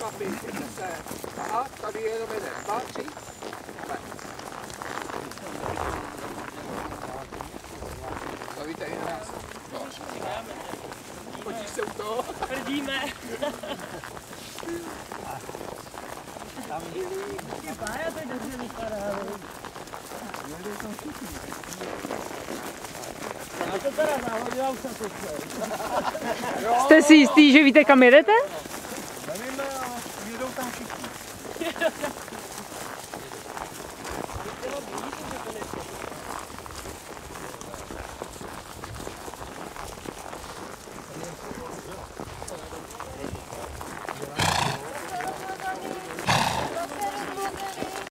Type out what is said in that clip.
chlapi, pojďte se. A tady je jenom jeden, 2, 3. Stavíte i nás. No. Chodíš se u toho? Prdíme. Tam je pája, to dobře vypadá. Já to teda závodila už na to. Jste si jistý, že víte, kam jedete? Nevíme, ale jedou tam všichni.